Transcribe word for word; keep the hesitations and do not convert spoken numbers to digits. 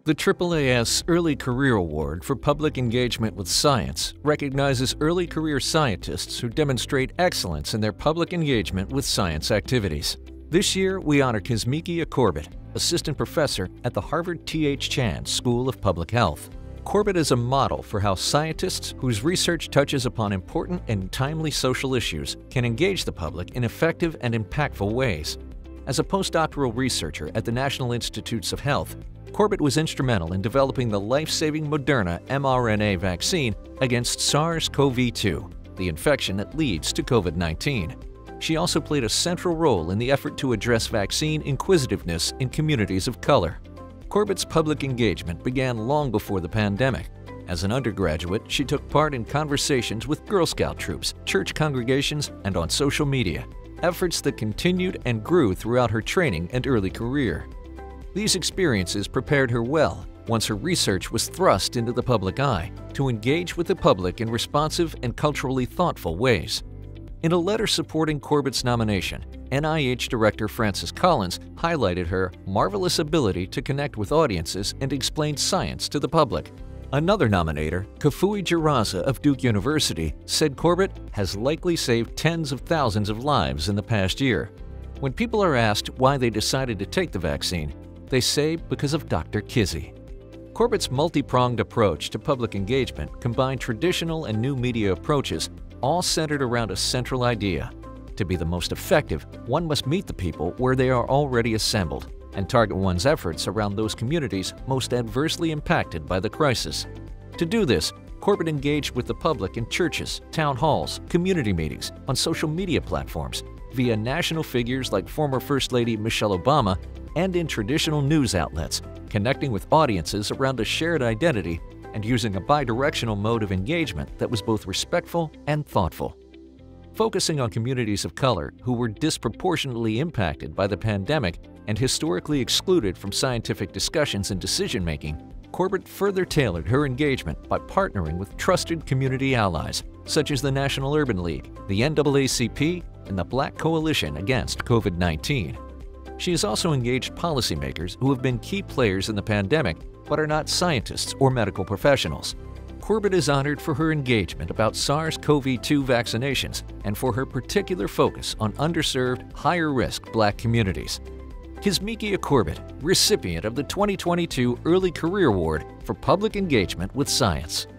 The triple A S Early Career Award for Public Engagement with Science recognizes early career scientists who demonstrate excellence in their public engagement with science activities. This year, we honor Kizzmekia Corbett, assistant professor at the Harvard T H Chan School of Public Health. Corbett is a model for how scientists whose research touches upon important and timely social issues can engage the public in effective and impactful ways. As a postdoctoral researcher at the National Institutes of Health, Corbett was instrumental in developing the life-saving Moderna mRNA vaccine against SARS CoV two, the infection that leads to COVID nineteen. She also played a central role in the effort to address vaccine inquisitiveness in communities of color. Corbett's public engagement began long before the pandemic. As an undergraduate, she took part in conversations with Girl Scout troops, church congregations, and on social media, efforts that continued and grew throughout her training and early career. These experiences prepared her well once her research was thrust into the public eye to engage with the public in responsive and culturally thoughtful ways. In a letter supporting Corbett's nomination, N I H Director Francis Collins highlighted her marvelous ability to connect with audiences and explain science to the public. Another nominator, Kafui Jiraza of Duke University, said Corbett has likely saved tens of thousands of lives in the past year. When people are asked why they decided to take the vaccine, they say because of Doctor Kizzy. Corbett's multi-pronged approach to public engagement combined traditional and new media approaches, all centered around a central idea. To be the most effective, one must meet the people where they are already assembled and target one's efforts around those communities most adversely impacted by the crisis. To do this, Corbett engaged with the public in churches, town halls, community meetings, on social media platforms, via national figures like former First Lady Michelle Obama, and in traditional news outlets, connecting with audiences around a shared identity and using a bidirectional mode of engagement that was both respectful and thoughtful. Focusing on communities of color who were disproportionately impacted by the pandemic and historically excluded from scientific discussions and decision-making, Corbett further tailored her engagement by partnering with trusted community allies such as the National Urban League, the N double A C P, and the Black Coalition Against COVID nineteen. She has also engaged policymakers who have been key players in the pandemic but are not scientists or medical professionals. Corbett is honored for her engagement about SARS CoV two vaccinations and for her particular focus on underserved, higher-risk Black communities. Kizzmekia Corbett, recipient of the twenty twenty-two Early Career Award for Public Engagement with Science.